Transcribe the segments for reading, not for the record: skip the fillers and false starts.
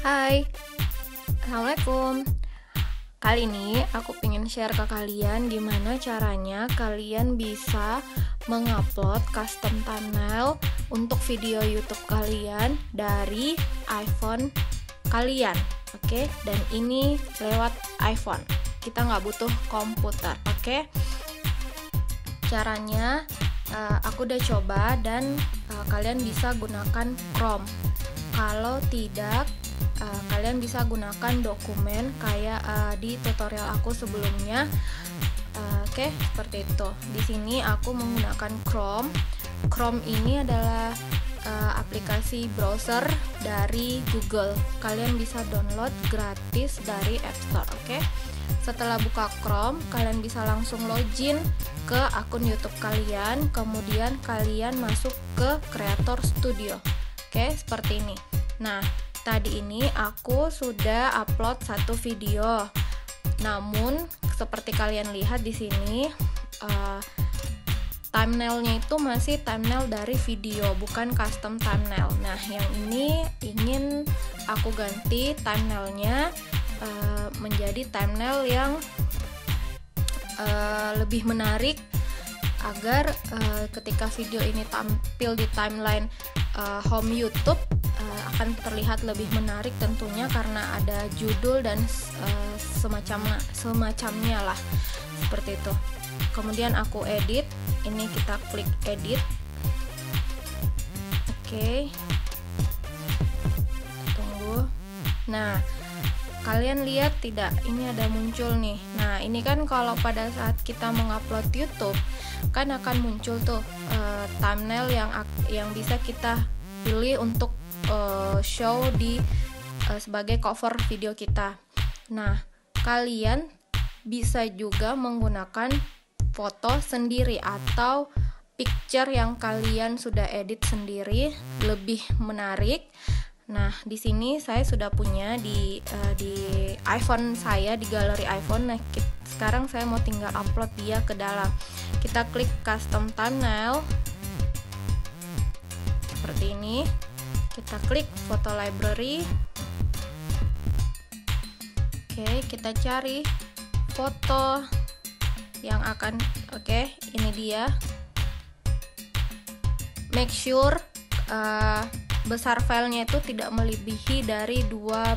Hai, Assalamualaikum. Kali ini aku pengen share ke kalian gimana caranya kalian bisa mengupload custom thumbnail untuk video YouTube kalian dari iPhone kalian. Oke, dan ini lewat iPhone. Kita nggak butuh komputer. Oke, caranya aku udah coba dan kalian bisa gunakan Chrome. Kalau tidak, kalian bisa gunakan dokumen kayak di tutorial aku sebelumnya. Oke, seperti itu. Di sini aku menggunakan Chrome. Chrome ini adalah aplikasi browser dari Google. Kalian bisa download gratis dari App Store. Oke. Setelah buka Chrome, kalian bisa langsung login ke akun YouTube kalian. Kemudian kalian masuk ke Creator Studio. Oke, seperti ini. Nah, tadi ini aku sudah upload satu video. Namun, seperti kalian lihat di sini, thumbnailnya itu masih thumbnail dari video, bukan custom thumbnail. Nah, yang ini ingin aku ganti thumbnailnya menjadi thumbnail yang lebih menarik agar ketika video ini tampil di timeline home YouTube akan terlihat lebih menarik tentunya karena ada judul dan semacamnya lah, seperti itu. Kemudian aku edit, ini kita klik edit. Oke, tunggu. Nah, kalian lihat tidak, ini ada muncul nih. Nah, ini kan kalau pada saat kita mengupload YouTube kan akan muncul tuh thumbnail yang bisa kita pilih untuk show di sebagai cover video kita. Nah, kalian bisa juga menggunakan foto sendiri atau picture yang kalian sudah edit sendiri, lebih menarik. Nah, di sini saya sudah punya di iPhone saya, di galeri iPhone. Nah, sekarang saya mau tinggal upload dia ke dalam. Kita klik custom thumbnail seperti ini. Kita klik foto library. Oke, kita cari foto yang akan, oke, ini dia. Make sure besar filenya itu tidak melebihi dari 2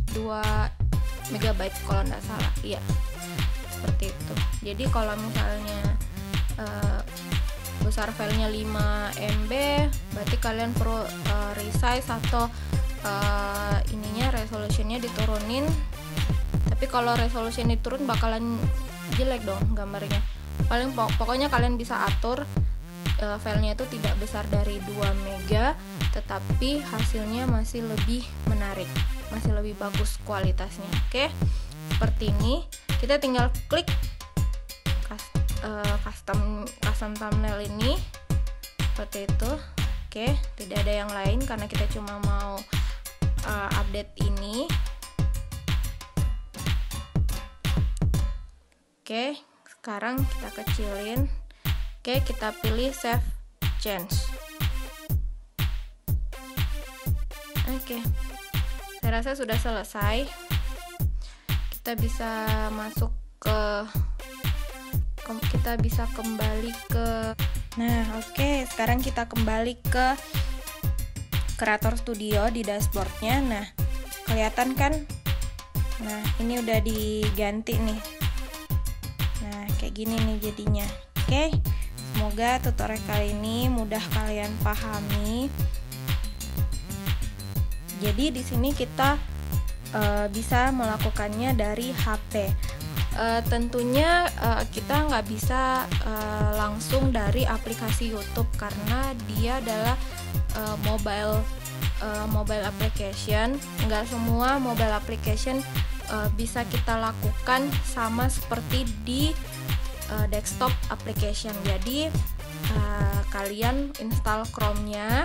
MB kalau nggak salah. Iya, seperti itu. Jadi kalau misalnya besar filenya 5 MB, berarti kalian perlu resize atau resolutionnya diturunin. Tapi kalau resolution diturun bakalan jelek dong gambarnya. Pokoknya kalian bisa atur filenya itu tidak besar dari 2 MB, tetapi hasilnya masih lebih menarik, masih lebih bagus kualitasnya. Oke, seperti ini. Kita tinggal klik custom thumbnail ini seperti itu. Oke, tidak ada yang lain karena kita cuma mau update ini. Oke, sekarang kita kecilin. Oke, kita pilih save change. Oke, saya rasa sudah selesai. Kita bisa masuk kita bisa kembali ke. Nah, oke, sekarang kita kembali ke Creator Studio di dashboardnya. Nah, kelihatan kan? Nah, ini udah diganti nih. Nah, kayak gini nih jadinya. Oke, semoga tutorial kali ini mudah kalian pahami. Jadi di sini kita bisa melakukannya dari HP. Tentunya kita nggak bisa langsung dari aplikasi YouTube karena dia adalah mobile application. Nggak semua mobile application bisa kita lakukan sama seperti di desktop application. Jadi kalian install Chrome-nya,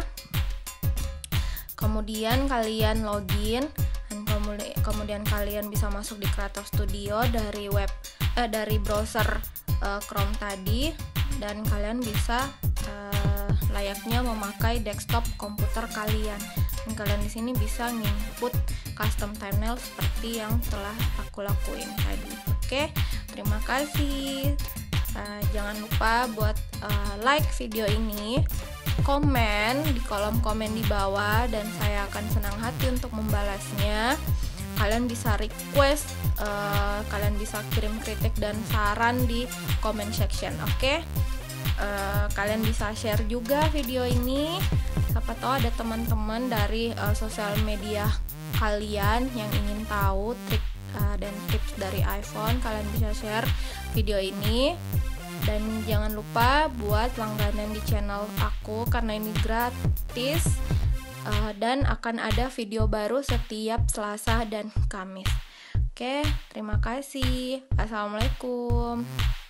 kemudian kalian login, dan kemudian kalian bisa masuk di Creator Studio dari browser Chrome tadi, dan kalian bisa layaknya memakai desktop komputer kalian. Dan kalian di sini bisa nginput custom thumbnail seperti yang telah aku lakuin tadi. Oke, terima kasih. Jangan lupa buat like video ini, komen di kolom komen di bawah, dan saya akan senang hati untuk membalasnya. Kalian bisa request, kalian bisa kirim kritik dan saran di comment section. Oke? Kalian bisa share juga video ini. Siapa tahu ada teman-teman dari sosial media kalian yang ingin tahu trik dan tips dari iPhone. Kalian bisa share video ini. Dan jangan lupa buat langganan di channel aku karena ini gratis. Dan akan ada video baru setiap Selasa dan Kamis. Oke, terima kasih. Assalamualaikum.